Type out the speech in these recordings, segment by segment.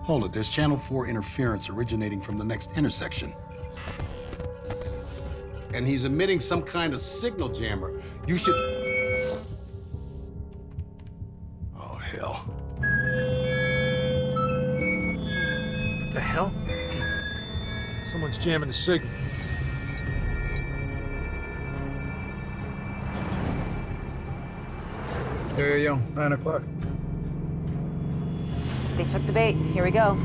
Hold it, there's channel 4 interference originating from the next intersection. And he's emitting some kind of signal jammer. You should... Oh, hell. What the hell? Someone's jamming the signal. There you go, 9 o'clock. They took the bait. Here we go.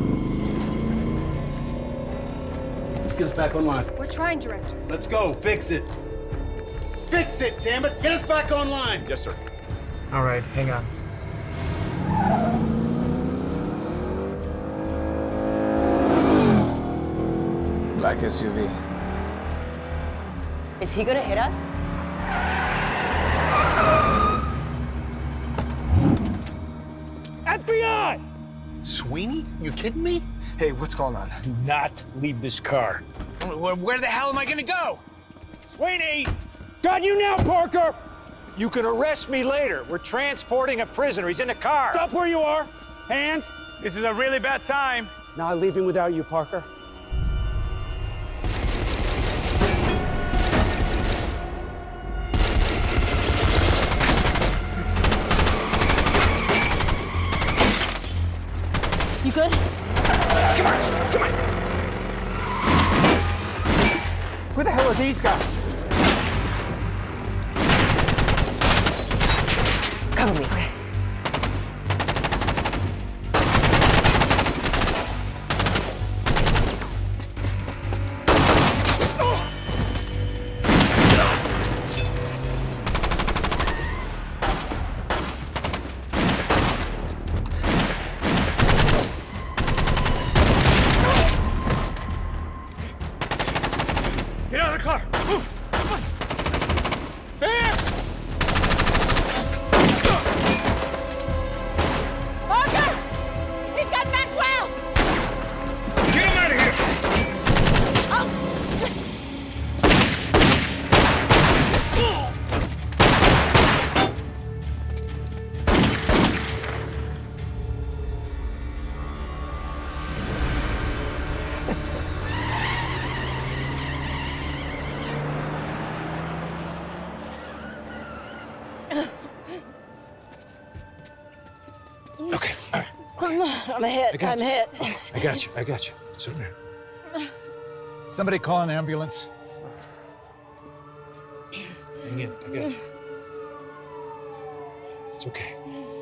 Let's get us back online. We're trying, Director. Let's go, fix it. Fix it, damn it! Get us back online! Yes, sir. All right, hang on. Black SUV. Is he gonna hit us? FBI! Sweeney? You kidding me? Hey, what's going on? Do not leave this car. Where the hell am I gonna go? Sweeney! Got you now, Parker! You can arrest me later. We're transporting a prisoner. He's in the car. Stop where you are. Hands. This is a really bad time. Not leaving without you, Parker. You good? Come on, come on. Who the hell are these guys? Cover me. Okay. Get out of the car! Move! Come on! There! Parker! He's got Maxwell! Get him out of here! Okay, all right. I'm hit. got I'm you. hit. I got you. I got you. It's over there. Somebody call an ambulance. Hang in. I got you. It's okay.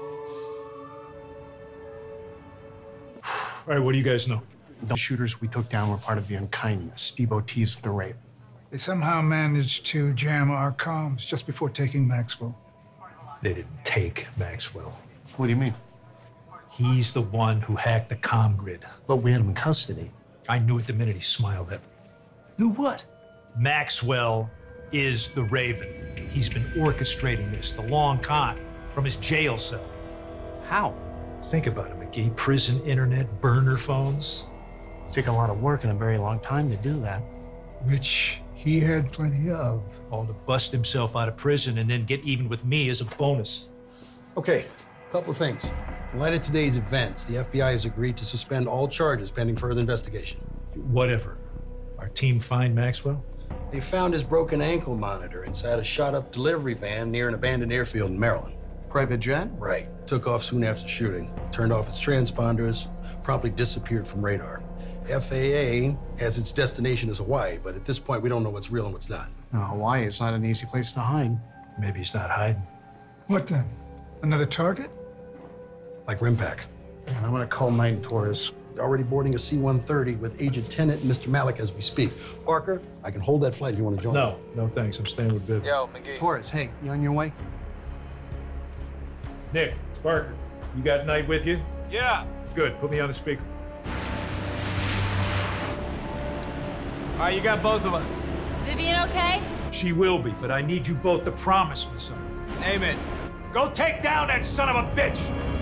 All right, what do you guys know? The shooters we took down were part of the unkindness, devotees of the rape. They somehow managed to jam our comms just before taking Maxwell. They didn't take Maxwell. What do you mean? He's the one who hacked the comm grid. But we had him in custody. I knew it the minute he smiled at me. Knew what? Maxwell is the Raven. He's been orchestrating this the long con from his jail cell. How? Think about it, McGee. Prison internet, burner phones. Take a lot of work and a very long time to do that. Which he had plenty of. All to bust himself out of prison and then get even with me as a bonus. Okay, a couple of things. In light of today's events, the FBI has agreed to suspend all charges pending further investigation. Whatever. Our team find Maxwell? They found his broken ankle monitor inside a shot-up delivery van near an abandoned airfield in Maryland. Private jet? Right. Took off soon after shooting, turned off its transponders, promptly disappeared from radar. FAA has its destination as Hawaii, but at this point, we don't know what's real and what's not. No, Hawaii is not an easy place to hide. Maybe he's not hiding. What then? Another target? Like Rimpak. And I'm gonna call Knight Torres. Already boarding a C-130 with Agent Tennant and Mr. Malik as we speak. Parker, I can hold that flight if you want to join. No, no thanks. I'm staying with Viv. Yo, McGee. Torres, hey, you on your way? Nick, it's Parker. You got Knight with you? Yeah. Good. Put me on the speaker. All right, you got both of us. Vivian okay? She will be, but I need you both to promise me something. Name it. Go take down that son of a bitch!